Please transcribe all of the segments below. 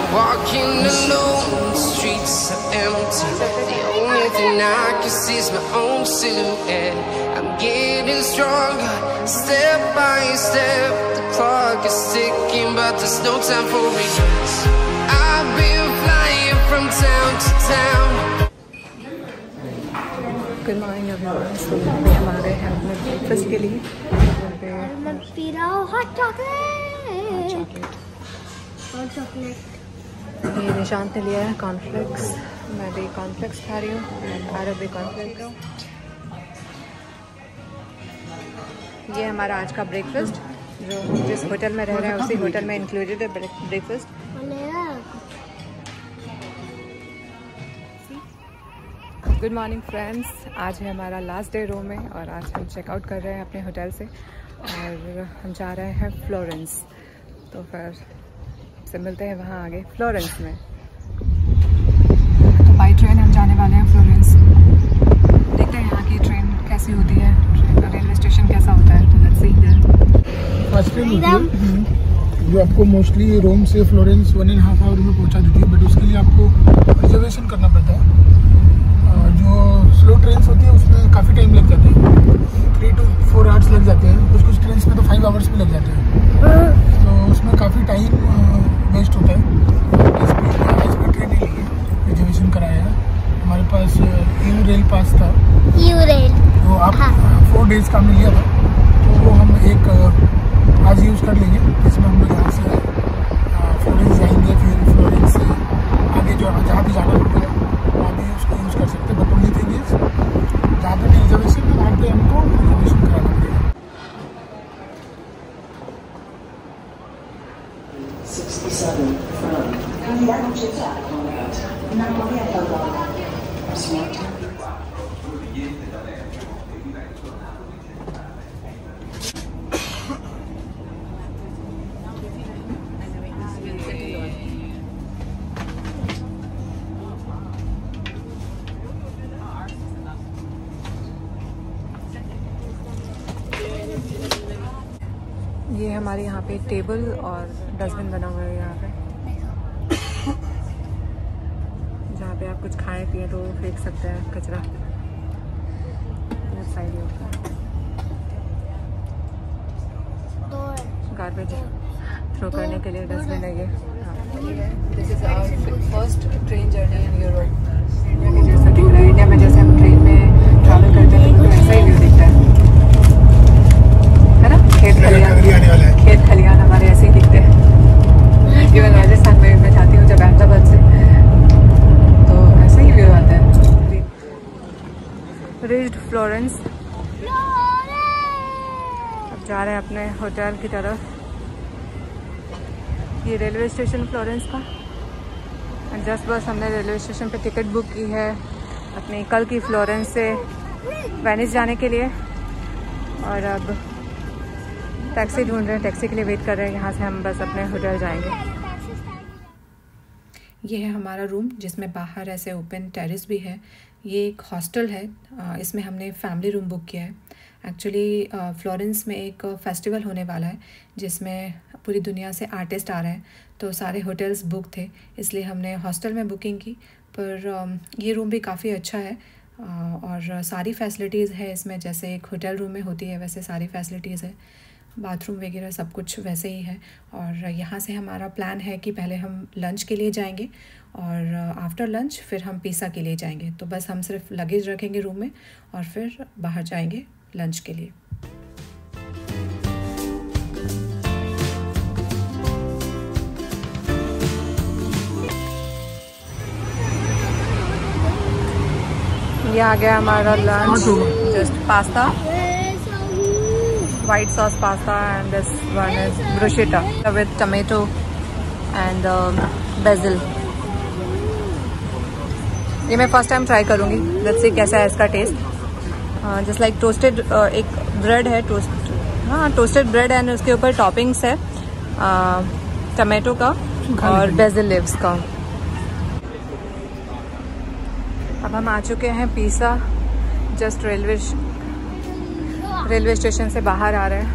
Walking alone, the streets are empty. The only thing I can see is my own silhouette. I'm getting stronger, step by step. The clock is ticking, but there's no time for regrets. I've been flying from town to town. Good morning everyone. So अभी हम आ गए हैं अपने breakfast के लिए। मैं P रहा हूँ हॉट चॉकलेट। ये निशांत ने लिया है कॉर्नफ्लेक्स, मैं भी कॉर्नफ्लेक्स खा रही हूँ, आरब भी कॉर्नफ्लेक्स। ये हमारा आज का ब्रेकफास्ट, जो जिस होटल में रह रहे हैं उसी होटल में इंक्लूडेड है ब्रेकफास्ट। गुड मॉर्निंग फ्रेंड्स, आज है हमारा लास्ट डे रो में और आज हम चेकआउट कर रहे हैं अपने होटल से और हम जा रहे हैं फ्लोरेंस। तो फिर से मिलते हैं वहाँ आगे फ्लोरेंस में। तो बाई ट्रेन हम जाने वाले हैं फ्लोरेंस। देखते हैं यहाँ की ट्रेन कैसी होती है, रेलवे स्टेशन कैसा होता है। तो let's see there. First train होती है जो आपको मोस्टली रोम से फ्लोरेंस 1.5 आवर में पहुँचा देती है, बट उसके लिए आपको रिजर्वेशन करना पड़ता है। जो स्लो ट्रेन होती है उसमें काफ़ी टाइम लग जाते हैं, 3 to 4 आवर्स लग जाते हैं। कुछ ट्रेन में तो 5 आवर्स भी लग जाते हैं, तो उसमें काफ़ी टाइम वेस्ट होता है। हाई स्पीड ट्रेन ही लिए रिजर्वेशन कराया है। हमारे पास यू रेल पास था, यू रेल वो आप 4 डेज़ का हमने लिया था, तो वो हम एक आज यूज़ कर लेंगे, जिसमें हम लोग यहाँ से फ्लोरेंस जाएंगे, फिर फ्लोरेंस से आगे जो जहाँ भी जाना पड़ेगा वहाँ भी उसको यूज़ कर सकते हैं। बट ओनली थिंग इज जहाँ पे रिजर्वेशन है वहाँ पे हमको रिजर्वेशन कराना पड़ेगा। 67 from ये हमारे यहाँ पे टेबल और डस्टबिन बना हुआ है यहाँ पे, जहाँ पे आप कुछ खाएं पिए तो फेंक सकते हैं कचरा। साइड होता है गार्बेज थ्रो करने के लिए डस्टबिन है ये। This is our first train journey in Europe. India में जैसा दिख रहा है, इंडिया में जैसे हम ट्रेन में ट्रैवल करते हैं तो ऐसा ही व्यू दिखता है ना। खेत खलियान हमारे ऐसे ही दिखते हैं। इवन राजस्थान में मैं जाती हूँ जब अहमदाबाद से, तो ऐसा ही व्यू आता है। रीच्ड फ्लोरेंस, अब जा रहे हैं अपने होटल की तरफ। ये रेलवे स्टेशन फ्लोरेंस का, जस्ट बस हमने रेलवे स्टेशन पे टिकट बुक की है अपनी कल की फ्लोरेंस से वेनिस जाने के लिए, और अब टैक्सी ढूंढ रहे हैं, टैक्सी के लिए वेट कर रहे हैं। यहाँ से हम बस अपने होटल जाएंगे। ये है हमारा रूम, जिसमें बाहर ऐसे ओपन टेरेस भी है। ये एक हॉस्टल है, इसमें हमने फैमिली रूम बुक किया है। एक्चुअली फ्लोरेंस में एक फेस्टिवल होने वाला है जिसमें पूरी दुनिया से आर्टिस्ट आ रहे हैं, तो सारे होटल्स बुक थे, इसलिए हमने हॉस्टल में बुकिंग की। पर ये रूम भी काफ़ी अच्छा है और सारी फैसिलिटीज़ है इसमें, जैसे एक होटल रूम में होती है वैसे सारी फैसिलिटीज़ है, बाथरूम वगैरह सब कुछ वैसे ही है। और यहाँ से हमारा प्लान है कि पहले हम लंच के लिए जाएंगे और आफ्टर लंच फिर हम पिज़्ज़ा के लिए जाएंगे। तो बस हम सिर्फ लगेज रखेंगे रूम में और फिर बाहर जाएंगे लंच के लिए। ये आ गया हमारा lunch, just pasta, white sauce pasta, and this one is bruschetta with tomato and basil. ये मैं फर्स्ट टाइम ट्राई करूँगी, लेट्स सी कैसा है इसका टेस्ट। जस्ट लाइक टोस्टेड एक ब्रेड है, टोस्टेड ब्रेड एंड उसके ऊपर टॉपिंग्स है टमाटो का और बेसिल लीव्स का। अब हम आ चुके हैं पिज़्ज़ा, जस्ट रेलवे स्टेशन से बाहर आ रहे हैं।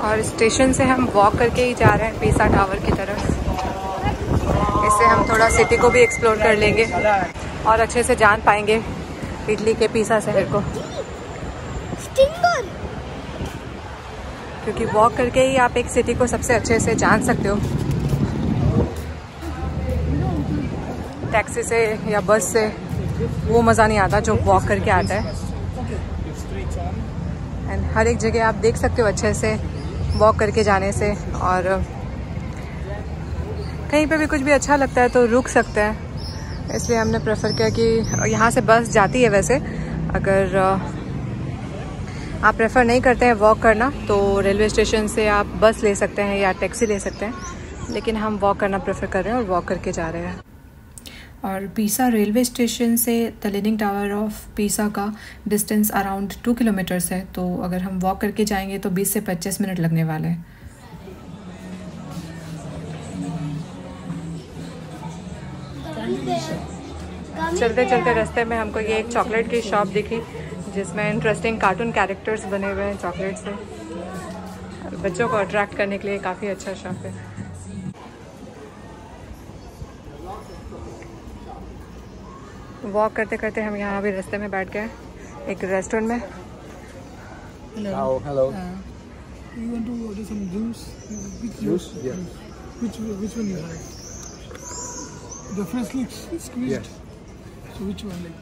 और स्टेशन से हम वॉक करके ही जा रहे हैं पीसा टावर की तरफ। इससे हम थोड़ा सिटी को भी एक्सप्लोर कर लेंगे और अच्छे से जान पाएंगे इटली के पीसा शहर को, क्योंकि वॉक करके ही आप एक सिटी को सबसे अच्छे से जान सकते हो। टैक्सी से या बस से वो मज़ा नहीं आता जो वॉक करके आता है। एंड हर एक जगह आप देख सकते हो अच्छे से वॉक करके जाने से, और कहीं पे भी कुछ भी अच्छा लगता है तो रुक सकते हैं। इसलिए हमने प्रेफर किया कि यहाँ से बस जाती है। वैसे अगर आप प्रेफर नहीं करते हैं वॉक करना तो रेलवे स्टेशन से आप बस ले सकते हैं या टैक्सी ले सकते हैं, लेकिन हम वॉक करना प्रेफर कर रहे हैं और वॉक करके जा रहे हैं। और पीसा रेलवे स्टेशन से the leaning tower of Pisa का डिस्टेंस अराउंड 2 किलोमीटर्स है, तो अगर हम वॉक करके जाएंगे तो 20 से 25 मिनट लगने वाले हैं। चलते चलते रास्ते में हमको ये एक चॉकलेट की शॉप दिखी जिसमें इंटरेस्टिंग कार्टून कैरेक्टर्स बने हुए हैं चॉकलेट से। बच्चों को अट्रैक्ट करने के लिए काफ़ी अच्छा शॉप है। वॉक करते करते हम यहाँ भी रास्ते में बैठ गए एक रेस्टोरेंट में। Hello. You want to order some juice? Juice? Yeah. Which one you like? The freshly squeezed. Yes. So which one like?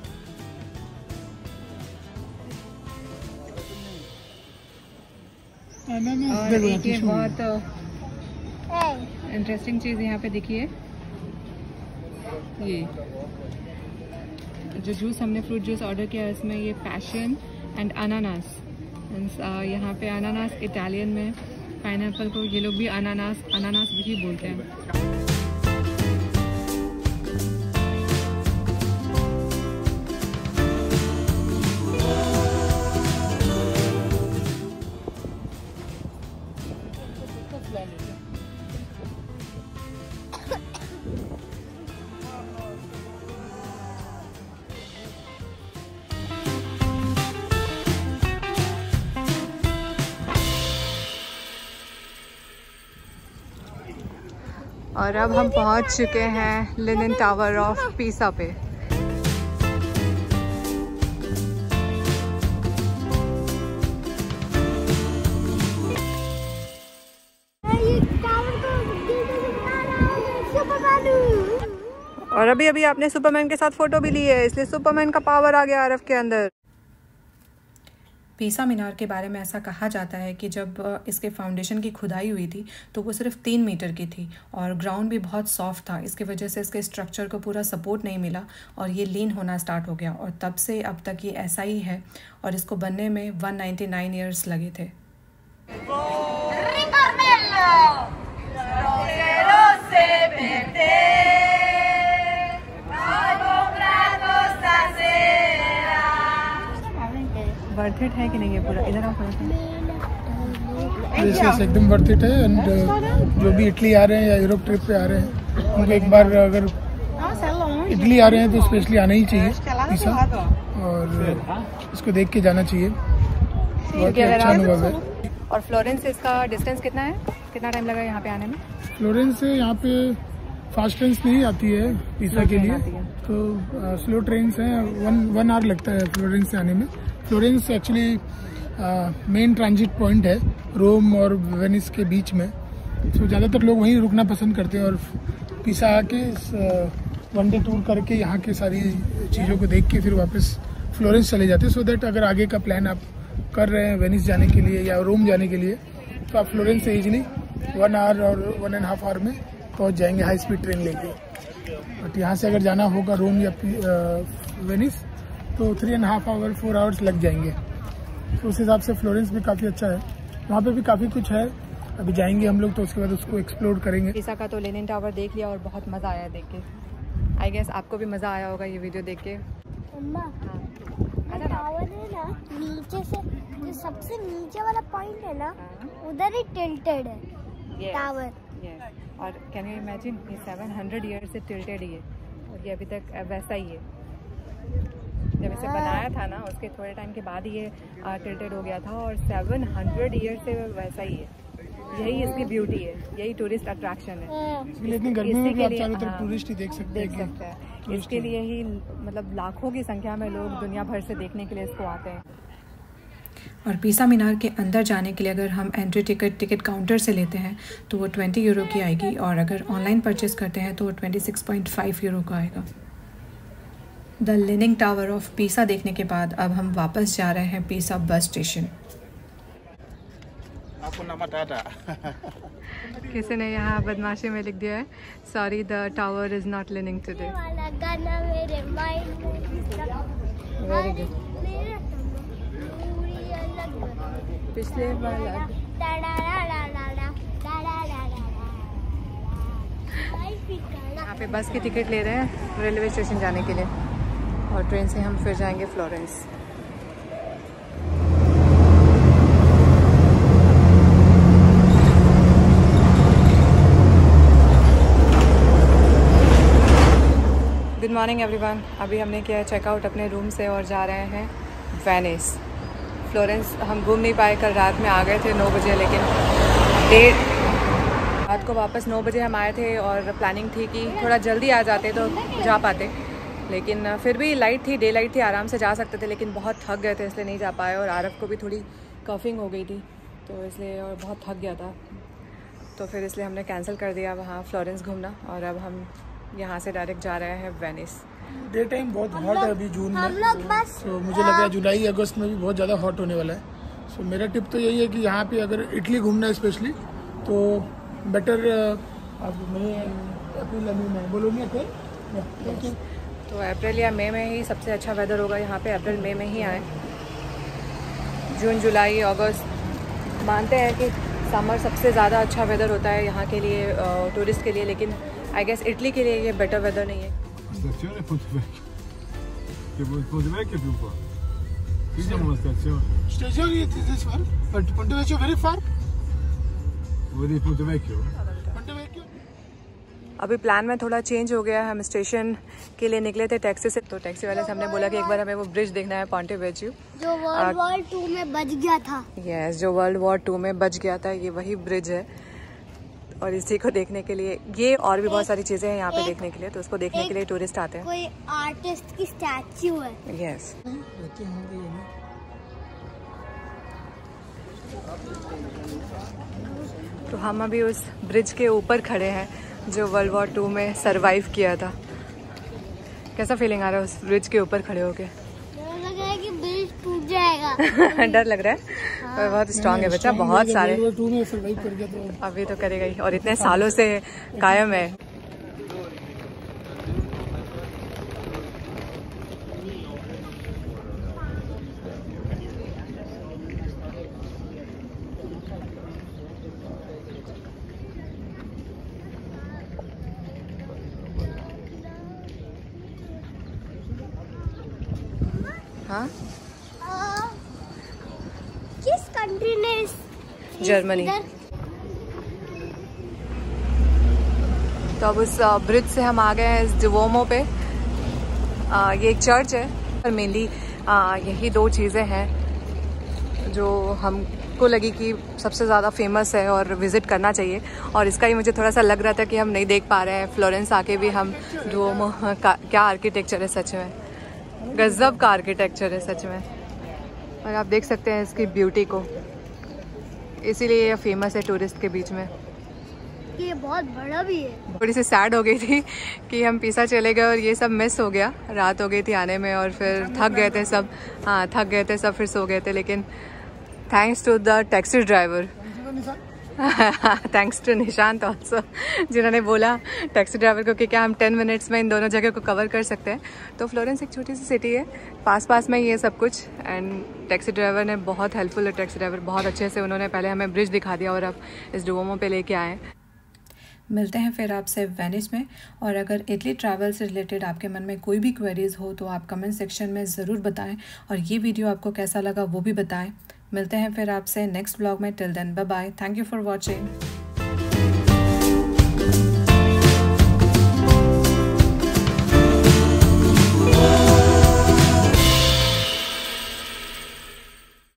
और एक ये बहुत इंटरेस्टिंग चीज़ यहाँ पे दिखी है, ये जो जूस हमने फ्रूट जूस ऑर्डर किया है इसमें ये पैशन एंड अनानास। यहाँ पे अनानास इटालियन में, पाइनएप्पल को ये लोग भी अनानास भी बोलते हैं। और अब हम पहुंच चुके हैं लिनिन टावर ऑफ पीसा पे। और अभी अभी आपने सुपरमैन के साथ फोटो भी ली है, इसलिए सुपरमैन का पावर आ गया आरफ के अंदर। पीसा मीनार के बारे में ऐसा कहा जाता है कि जब इसके फाउंडेशन की खुदाई हुई थी तो वो सिर्फ 3 मीटर की थी और ग्राउंड भी बहुत सॉफ्ट था। इसकी वजह से इसके स्ट्रक्चर को पूरा सपोर्ट नहीं मिला और ये लीन होना स्टार्ट हो गया, और तब से अब तक ये ऐसा ही है। और इसको बनने में 199 ईयर्स लगे थे। वर्थ इट है कि नहीं? ये पूरा इधर आप एकदम वर्थ इट है। एंड जो भी इटली आ रहे हैं या यूरोप ट्रिप पे आ रहे हैं उनको एक बार अगर इटली आ रहे हैं तो स्पेशली आना ही चाहिए पीसा, और इसको देख के जाना चाहिए। बहुत अच्छा अनुभव है। और फ्लोरेंस से इसका डिस्टेंस कितना है? कितना टाइम लगा यहाँ पे आने में? फ्लोरेंस से यहाँ पे फास्ट ट्रेन नहीं आती है पीसा के लिए, तो स्लो ट्रेन हैं। 1 आवर लगता है फ्लोरेंस से आने में। Florence actually main transit point है रोम और वेनिस के बीच में, तो ज़्यादातर लोग वहीं रुकना पसंद करते हैं और पीसा आके 1 डे टूर करके यहाँ के सारी चीज़ों को देख के फिर वापस फ्लोरेंस चले जाते हैं। सो दैट अगर आगे का प्लान आप कर रहे हैं वेनिस जाने के लिए या रोम जाने के लिए तो आप फ्लोरेंस से ईजिली 1 आवर और 1.5 आवर में पहुँच जाएंगे हाई स्पीड ट्रेन लेके। बट यहाँ से अगर जाना होगा रोम या वेनिस तो 3.5 आवर 4 आवर्स लग जाएंगे। तो उस हिसाब से फ्लोरेंस भी काफ़ी अच्छा है, वहाँ पे भी काफ़ी कुछ है। अभी जाएंगे हम लोग तो उसके बाद उसको एक्सप्लोर करेंगे। पीसा का तो लेनिन टावर देख लिया और बहुत मज़ा आया देख के। आई गेस आपको भी मज़ा आया होगा ये वीडियो देख के। टावर है ना, नीचे से जो सबसे नीचे वाला पॉइंट है ना उधर ही टिल्टेड है टावर। और कैन यू इमेजिन ये 700 ईयर से टिल्टेड ही है और ये अभी तक वैसा ही है। जब इसे बनाया था ना उसके थोड़े टाइम के बाद ही ये टिल्टेड हो गया था और 700 ईयर से वैसा ही है। यही इसकी ब्यूटी है, यही टूरिस्ट अट्रैक्शन है। इतनी गर्मी में भी आप चारों तरफ टूरिस्ट ही देख सकते हैं। इसके लिए ही मतलब लाखों की संख्या में लोग दुनिया भर से देखने के लिए इसको आते हैं। और पीसा मीनार के अंदर जाने के लिए अगर हम एंट्री टिकट काउंटर से लेते हैं तो वो 20 यूरो की आएगी, और अगर ऑनलाइन परचेस करते हैं तो वो 26.5 यूरो का आएगा। द लीनिंग टावर ऑफ पीसा देखने के बाद अब हम वापस जा रहे हैं पीसा बस स्टेशन। किसी ने यहाँ बदमाशी में लिख दिया है, sorry the tower is not leaning today. Very good. पिछले वाला यहाँ पे बस की टिकट ले रहे हैं रेलवे स्टेशन जाने के लिए, और ट्रेन से हम फिर जाएंगे फ्लोरेंस। Good morning everyone. अभी हमने किया है चेकआउट अपने रूम से और जा रहे हैं वेनिस। फ्लोरेंस हम घूम नहीं पाए, कल रात में आ गए थे 9 बजे, लेकिन रात को वापस 9 बजे हम आए थे और प्लानिंग थी कि थोड़ा जल्दी आ जाते तो जा पाते, लेकिन फिर भी लाइट थी, डे लाइट थी, आराम से जा सकते थे, लेकिन बहुत थक गए थे इसलिए नहीं जा पाए। और आरव को भी थोड़ी कफिंग हो गई थी तो इसलिए, और बहुत थक गया था, तो फिर इसलिए हमने कैंसिल कर दिया वहाँ फ्लोरेंस घूमना, और अब हम यहाँ से डायरेक्ट जा रहे हैं वेनिस। डे टाइम बहुत हॉट है अभी जून में, तो मुझे लग रहा है जुलाई अगस्त में भी बहुत ज़्यादा हॉट होने वाला है। सो मेरा टिप तो यही है कि यहाँ पे अगर इटली घूमना है स्पेशली तो बेटर आप मई अप्रैल में बोलोगे तो अप्रैल या मई में ही सबसे अच्छा वेदर होगा यहाँ पे। अप्रैल मई में ही आए, जून जुलाई अगस्त मानते हैं कि समर सबसे ज़्यादा अच्छा वेदर होता है यहाँ के लिए, टूरिस्ट के लिए, लेकिन आई गेस इटली के लिए ये बेटर वेदर नहीं है। Stazione Ponte Vecchio. Che Ponte Vecchio è più qua. Qui siamo alla stazione. Stazione this far, but Ponte Vecchio very far. Vuoi dire Ponte Vecchio? Ponte Vecchio. अभी plan में थोड़ा change हो गया है। हम स्टेशन के लिए निकले थे टैक्सी से, तो टैक्सी वाले से हमने बोला कि एक बार हमें वो ब्रिज देखना है पोंटे वेक्चियो, जो वर्ल्ड वॉर 2 में बच गया था। यस, जो वर्ल्ड वॉर 2 में बच गया था, ये वही ब्रिज है। और इसी को देखने के लिए, ये और भी बहुत सारी चीज़ें हैं यहाँ पे देखने के लिए, तो उसको देखने के लिए टूरिस्ट आते हैं। कोई आर्टिस्ट की स्टैच्यू है। यस। तो हम अभी उस ब्रिज के ऊपर खड़े हैं जो वर्ल्ड वॉर 2 में सरवाइव किया था। कैसा फीलिंग आ रहा है उस ब्रिज के ऊपर खड़े होके? लग रहा है कि ब्रिज टूट जाएगा। डर लग रहा है। हाँ। बहुत स्ट्रांग है बच्चा, बहुत सारे अभी तो करेगा ही, और इतने सालों से कायम है। हाँ, किस कंट्री ने जर्मनी। तो अब उस ब्रिज से हम आ गए हैं इस डुओमो पे। ये एक चर्च है, और मेनली यही 2 चीज़ें हैं जो हमको लगी कि सबसे ज़्यादा फेमस है और विज़िट करना चाहिए। और इसका ही मुझे थोड़ा सा लग रहा था कि हम नहीं देख पा रहे हैं। फ्लोरेंस आके भी हम डुओमो का क्या आर्किटेक्चर है, सच में गजब का आर्किटेक्चर है सच में। और आप देख सकते हैं इसकी ब्यूटी को, इसीलिए ये फेमस है टूरिस्ट के बीच में। ये बहुत बड़ा भी है। थोड़ी सी सैड हो गई थी कि हम पीसा चले गए और ये सब मिस हो गया, रात हो गई थी आने में, और फिर थक गए थे सब। हाँ, थक गए थे सब, फिर सो गए थे। लेकिन thanks to the taxi driver, thanks to Nishant also, जिन्होंने बोला टैक्सी ड्राइवर को कि क्या हम 10 मिनट्स में इन दोनों जगह को कवर कर सकते हैं। तो फ्लोरेंस एक छोटी सी सिटी है, पास में ये सब कुछ, एंड टैक्सी ड्राइवर ने बहुत हेल्पफुल है। टैक्सी ड्राइवर बहुत अच्छे से, उन्होंने पहले हमें ब्रिज दिखा दिया और अब इस डुओमो पे लेके आए। मिलते हैं फिर आपसे वेनिस में। और अगर इटली ट्रैवल से रिलेटेड आपके मन में कोई भी क्वेरीज हो तो आप कमेंट सेक्शन में ज़रूर बताएं, और ये वीडियो आपको कैसा लगा वो भी बताएं। मिलते हैं फिर आपसे नेक्स्ट ब्लॉग में। Till then bye bye, thank you for watching.